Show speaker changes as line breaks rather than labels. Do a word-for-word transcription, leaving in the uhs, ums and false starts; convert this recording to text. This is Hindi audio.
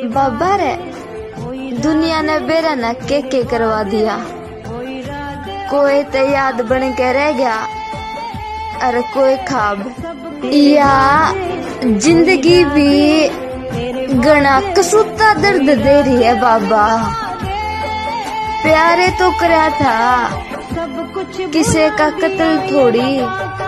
बाबा रे दुनिया ने बेरा न के के करवा दिया। कोई तो याद बन के रह गया और कोई खाब। या जिंदगी भी गणा कसूता दर्द दे रही है बाबा। प्यारे तो करा था किसी का कत्ल थोड़ी।